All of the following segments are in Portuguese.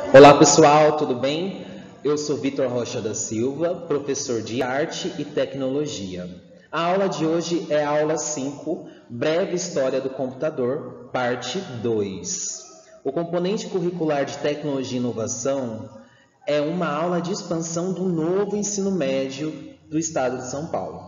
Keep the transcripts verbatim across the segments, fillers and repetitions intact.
Olá pessoal, tudo bem? Eu sou Vitor Rocha da Silva, professor de Arte e Tecnologia. A aula de hoje é a aula cinco, Breve História do Computador, parte dois. O componente curricular de Tecnologia e Inovação é uma aula de expansão do novo ensino médio do Estado de São Paulo.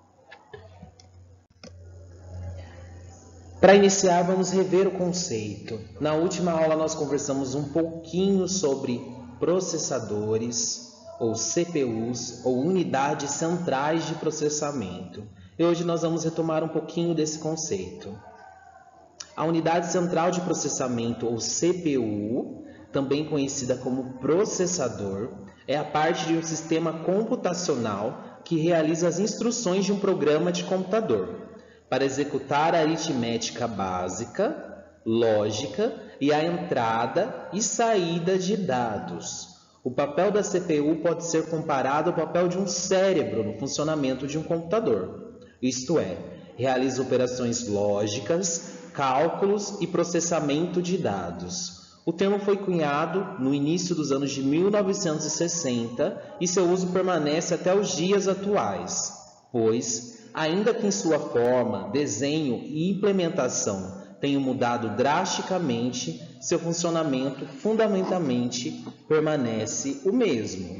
Para iniciar, vamos rever o conceito. Na última aula nós conversamos um pouquinho sobre processadores, ou C P Us, ou unidades centrais de processamento. E hoje nós vamos retomar um pouquinho desse conceito. A unidade central de processamento, ou C P U, também conhecida como processador, é a parte de um sistema computacional que realiza as instruções de um programa de computador para executar a aritmética básica, lógica e a entrada e saída de dados. O papel da C P U pode ser comparado ao papel de um cérebro no funcionamento de um computador. Isto é, realiza operações lógicas, cálculos e processamento de dados. O termo foi cunhado no início dos anos de mil novecentos e sessenta e seu uso permanece até os dias atuais, pois ainda que em sua forma, desenho e implementação tenham mudado drasticamente, seu funcionamento fundamentalmente permanece o mesmo.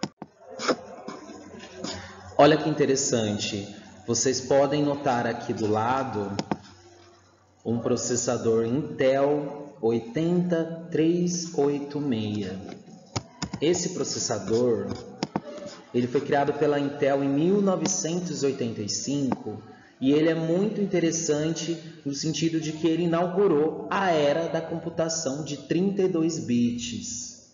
Olha que interessante, vocês podem notar aqui do lado um processador Intel oito três oito seis. Esse processador ele foi criado pela Intel em mil novecentos e oitenta e cinco e ele é muito interessante no sentido de que ele inaugurou a era da computação de trinta e dois bits.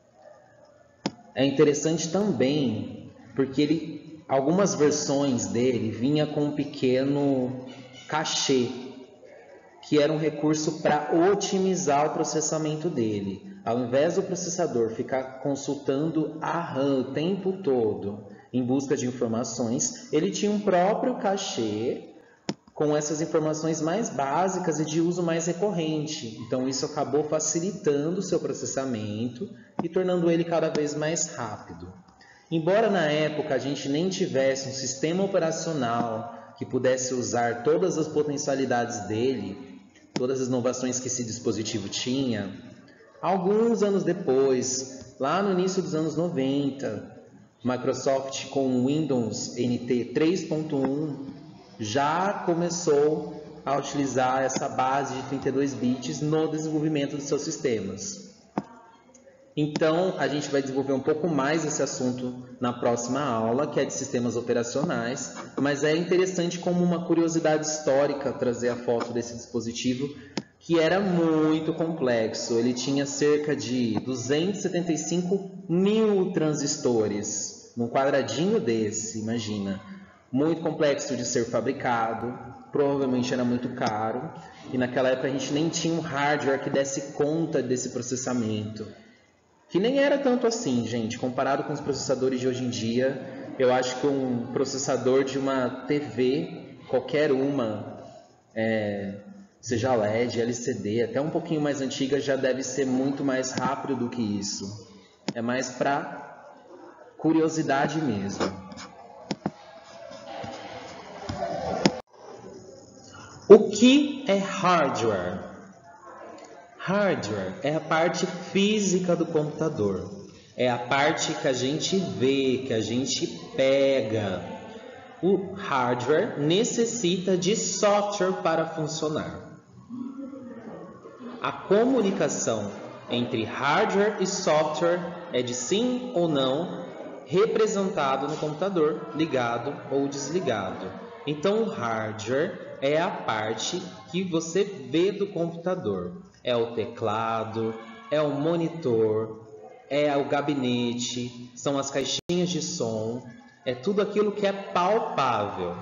É interessante também porque ele, algumas versões dele vinha com um pequeno cachê, que era um recurso para otimizar o processamento dele. Ao invés do processador ficar consultando a RAM o tempo todo em busca de informações, ele tinha um próprio cachê com essas informações mais básicas e de uso mais recorrente. Então isso acabou facilitando o seu processamento e tornando ele cada vez mais rápido. Embora na época a gente nem tivesse um sistema operacional que pudesse usar todas as potencialidades dele, todas as inovações que esse dispositivo tinha, alguns anos depois, lá no início dos anos noventa, Microsoft com o Windows N T três ponto um já começou a utilizar essa base de trinta e dois bits no desenvolvimento dos seus sistemas. Então, a gente vai desenvolver um pouco mais esse assunto na próxima aula, que é de sistemas operacionais, mas é interessante como uma curiosidade histórica trazer a foto desse dispositivo, que era muito complexo. Ele tinha cerca de duzentos e setenta e cinco mil transistores num quadradinho desse, imagina. Muito complexo de ser fabricado, provavelmente era muito caro, e naquela época a gente nem tinha um hardware que desse conta desse processamento. Que nem era tanto assim, gente, comparado com os processadores de hoje em dia. Eu acho que um processador de uma T V, qualquer uma, é, seja L E D, L C D, até um pouquinho mais antiga, já deve ser muito mais rápido do que isso. É mais para curiosidade mesmo. O que é hardware? Hardware é a parte física do computador. É a parte que a gente vê, que a gente pega. O hardware necessita de software para funcionar. A comunicação entre hardware e software é de sim ou não representado no computador, ligado ou desligado. Então, o hardware é a parte que você vê do computador. É o teclado, é o monitor, é o gabinete, são as caixinhas de som, é tudo aquilo que é palpável.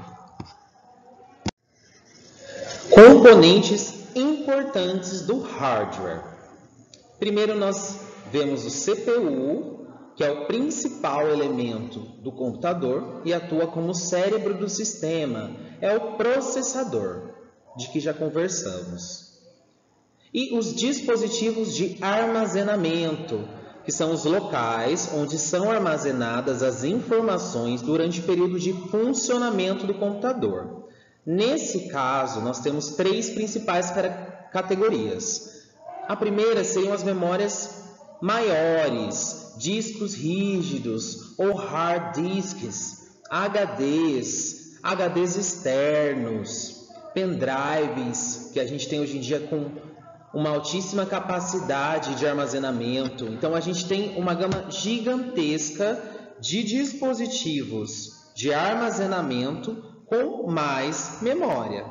Componentes importantes do hardware. Primeiro nós vemos o C P U, que é o principal elemento do computador e atua como cérebro do sistema. É o processador, de que já conversamos. E os dispositivos de armazenamento, que são os locais onde são armazenadas as informações durante o período de funcionamento do computador. Nesse caso, nós temos três principais categorias. A primeira seriam as memórias maiores, discos rígidos ou hard disks, H Ds, H Ds externos, pendrives, que a gente tem hoje em dia com uma altíssima capacidade de armazenamento. Então, a gente tem uma gama gigantesca de dispositivos de armazenamento com mais memória.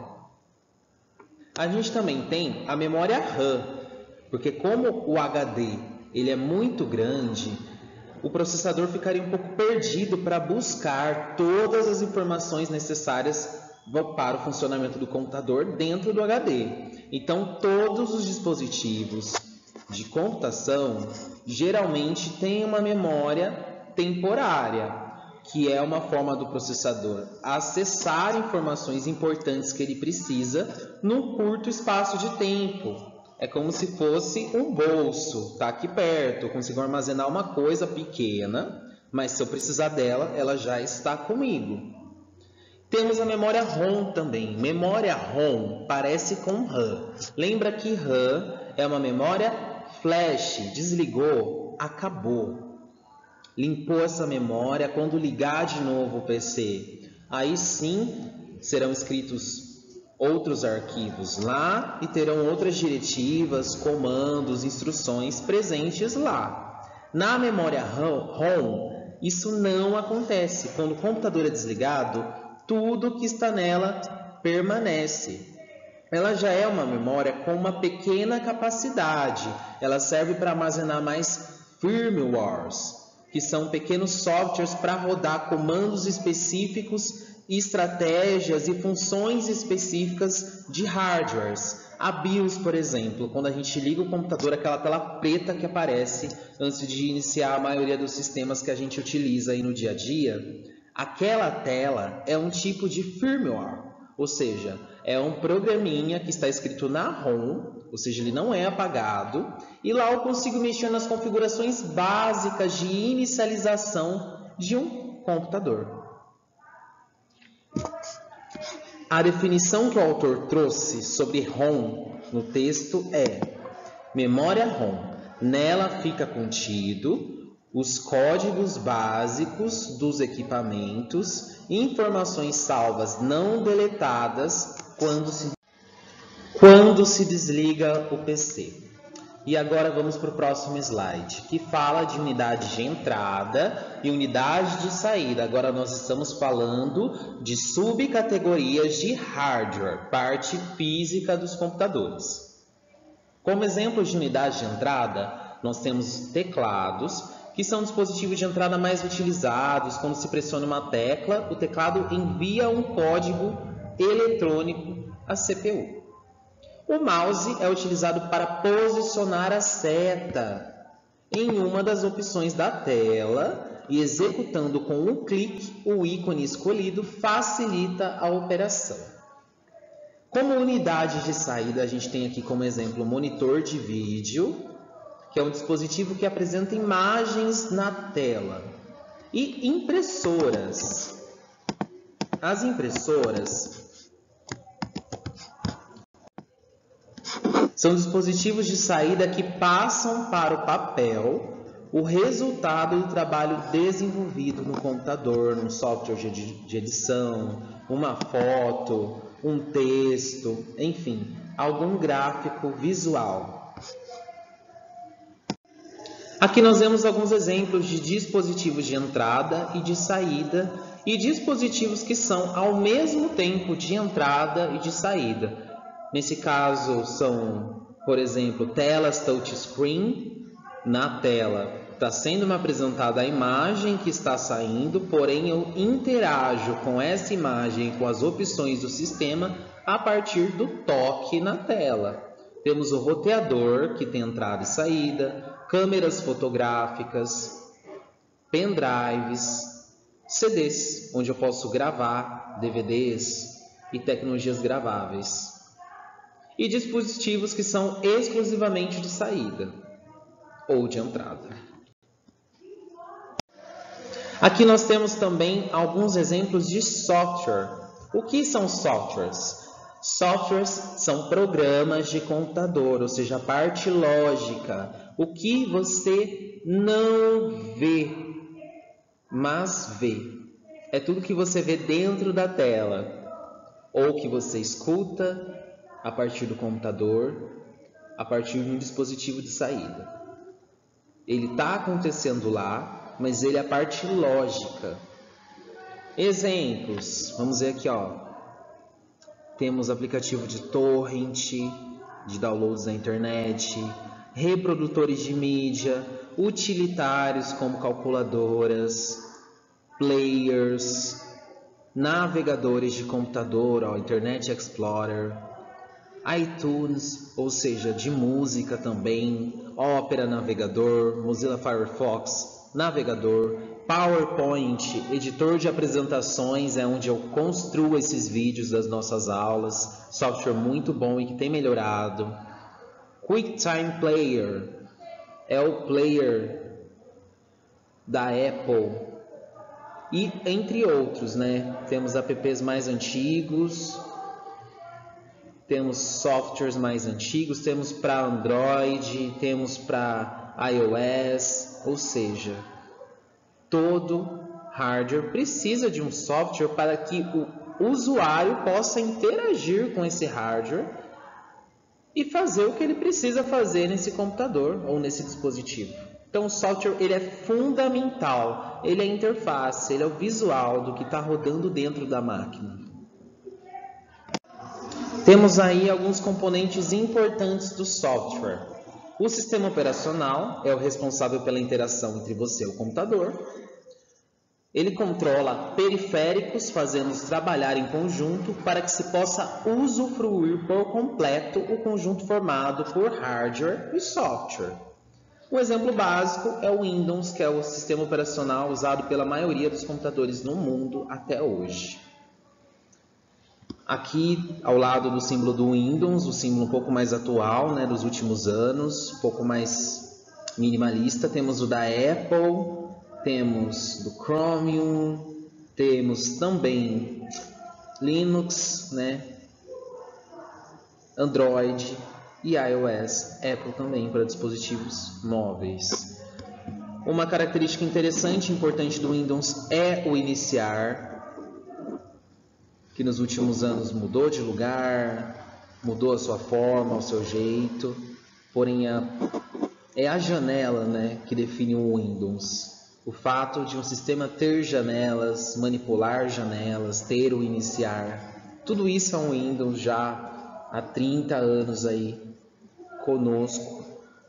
A gente também tem a memória RAM, porque como o H D ele é muito grande, o processador ficaria um pouco perdido para buscar todas as informações necessárias para o funcionamento do computador dentro do H D. Então, todos os dispositivos de computação geralmente têm uma memória temporária, que é uma forma do processador acessar informações importantes que ele precisa num curto espaço de tempo. É como se fosse um bolso, está aqui perto, eu consigo armazenar uma coisa pequena, mas se eu precisar dela, ela já está comigo. Temos a memória ROM também. Memória ROM parece com RAM. Lembra que RAM é uma memória flash. Desligou, acabou. Limpou essa memória. Quando ligar de novo o P C, aí sim serão escritos outros arquivos lá e terão outras diretivas, comandos, instruções presentes lá. Na memória ROM, isso não acontece. Quando o computador é desligado, tudo que está nela permanece. Ela já é uma memória com uma pequena capacidade. Ela serve para armazenar mais firmwares, que são pequenos softwares para rodar comandos específicos, estratégias e funções específicas de hardwares. A BIOS, por exemplo, quando a gente liga o computador, aquela tela preta que aparece antes de iniciar a maioria dos sistemas que a gente utiliza aí no dia a dia, aquela tela é um tipo de firmware, ou seja, é um programinha que está escrito na ROM, ou seja, ele não é apagado, e lá eu consigo mexer nas configurações básicas de inicialização de um computador. A definição que o autor trouxe sobre ROM no texto é: memória ROM, nela fica contido os códigos básicos dos equipamentos, informações salvas não deletadas quando se, quando se desliga o P C. E agora vamos para o próximo slide, que fala de unidade de entrada e unidade de saída. Agora nós estamos falando de subcategorias de hardware, parte física dos computadores. Como exemplo de unidade de entrada, nós temos teclados, que são dispositivos de entrada mais utilizados. Quando se pressiona uma tecla, o teclado envia um código eletrônico à C P U. O mouse é utilizado para posicionar a seta em uma das opções da tela e, executando com um clique o ícone escolhido, facilita a operação. Como unidade de saída, a gente tem aqui como exemplo o monitor de vídeo, que é um dispositivo que apresenta imagens na tela, e impressoras. As impressoras são dispositivos de saída que passam para o papel o resultado do trabalho desenvolvido no computador, num software de edição, uma foto, um texto, enfim, algum gráfico visual. Aqui nós vemos alguns exemplos de dispositivos de entrada e de saída e dispositivos que são ao mesmo tempo de entrada e de saída. Nesse caso são, por exemplo, telas touchscreen. Na tela está sendo apresentada a imagem que está saindo, porém eu interajo com essa imagem, com as opções do sistema, a partir do toque na tela. Temos o roteador, que tem entrada e saída, câmeras fotográficas, pendrives, C Ds, onde eu posso gravar, D V Ds e tecnologias graváveis. e dispositivos que são exclusivamente de saída ou de entrada. Aqui nós temos também alguns exemplos de software. O que são softwares? Softwares são programas de computador, ou seja, a parte lógica, o que você não vê, mas vê. É tudo que você vê dentro da tela, ou que você escuta a partir do computador, a partir de um dispositivo de saída. Ele está acontecendo lá, mas ele é a parte lógica. Exemplos, vamos ver aqui, ó. Temos aplicativo de torrent, de downloads da internet, reprodutores de mídia, utilitários como calculadoras, players, navegadores de computador, ó, Internet Explorer, iTunes, ou seja, de música também, Opera Navegador, Mozilla Firefox Navegador, PowerPoint, editor de apresentações, é onde eu construo esses vídeos das nossas aulas, software muito bom e que tem melhorado. QuickTime Player, é o player da Apple, e entre outros, né? Temos apps mais antigos, temos softwares mais antigos, temos para Android, temos para iOS, ou seja, todo hardware precisa de um software para que o usuário possa interagir com esse hardware e fazer o que ele precisa fazer nesse computador ou nesse dispositivo. Então o software ele é fundamental, ele é a interface, ele é o visual do que está rodando dentro da máquina. Temos aí alguns componentes importantes do software. O sistema operacional é o responsável pela interação entre você e o computador. Ele controla periféricos, fazendo-os trabalhar em conjunto para que se possa usufruir por completo o conjunto formado por hardware e software. Um exemplo básico é o Windows, que é o sistema operacional usado pela maioria dos computadores no mundo até hoje. Aqui, ao lado do símbolo do Windows, o símbolo um pouco mais atual, né, dos últimos anos, um pouco mais minimalista, temos o da Apple, temos do Chromium, temos também Linux, né, Android e iOS, Apple também para dispositivos móveis. Uma característica interessante e importante do Windows é o iniciar, que nos últimos anos mudou de lugar, mudou a sua forma, o seu jeito, porém a, é a janela, né, que define o Windows. O fato de um sistema ter janelas, manipular janelas, ter o iniciar, tudo isso é um Windows já há trinta anos aí conosco.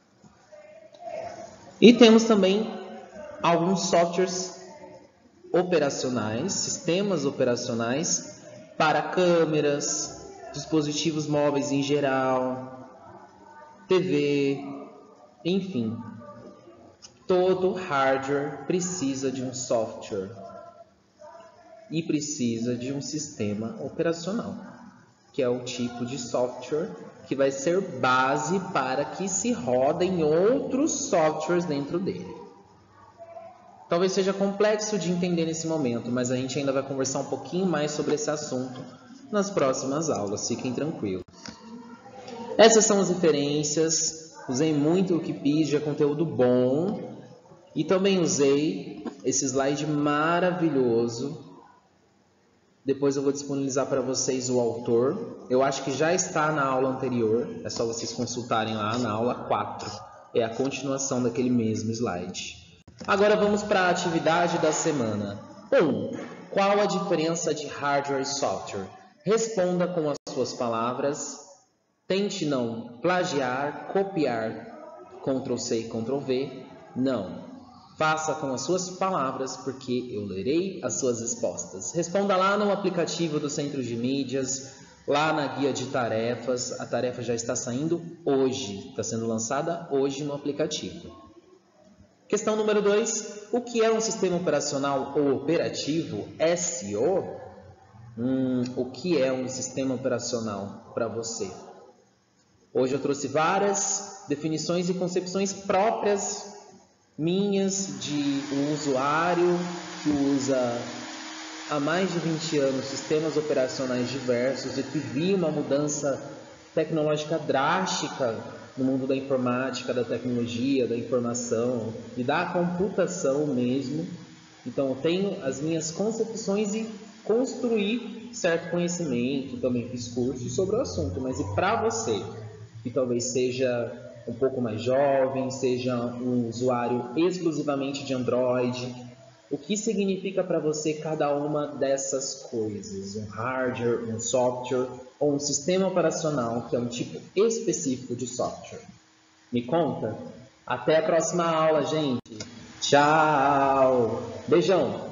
E temos também alguns softwares operacionais, sistemas operacionais para câmeras, dispositivos móveis em geral, T V, enfim. Todo hardware precisa de um software e precisa de um sistema operacional, que é o tipo de software que vai ser base para que se rodem outros softwares dentro dele. Talvez seja complexo de entender nesse momento, mas a gente ainda vai conversar um pouquinho mais sobre esse assunto nas próximas aulas, fiquem tranquilos. Essas são as referências, usei muito o Wikipedia, conteúdo bom, e também usei esse slide maravilhoso. Depois eu vou disponibilizar para vocês o autor. Eu acho que já está na aula anterior, é só vocês consultarem lá na aula quatro. É a continuação daquele mesmo slide. Agora vamos para a atividade da semana. um. Qual a diferença de hardware e software? Responda com as suas palavras. Tente não plagiar, copiar, control C e control V. Não. Faça com as suas palavras, porque eu lerei as suas respostas. Responda lá no aplicativo do Centro de Mídias, lá na guia de tarefas. A tarefa já está saindo hoje, está sendo lançada hoje no aplicativo. Questão número dois. O que é um sistema operacional ou operativo? S O? Hum, o que é um sistema operacional para você? Hoje eu trouxe várias definições e concepções próprias minhas de um usuário que usa há mais de vinte anos sistemas operacionais diversos e que viu uma mudança tecnológica drástica no mundo da informática, da tecnologia, da informação e da computação mesmo. Então eu tenho as minhas concepções e construir certo conhecimento, também fiz cursos sobre o assunto, mas e para você, que talvez seja um pouco mais jovem, seja um usuário exclusivamente de Android, o que significa para você cada uma dessas coisas? Um hardware, um software ou um sistema operacional que é um tipo específico de software? Me conta? Até a próxima aula, gente! Tchau! Beijão!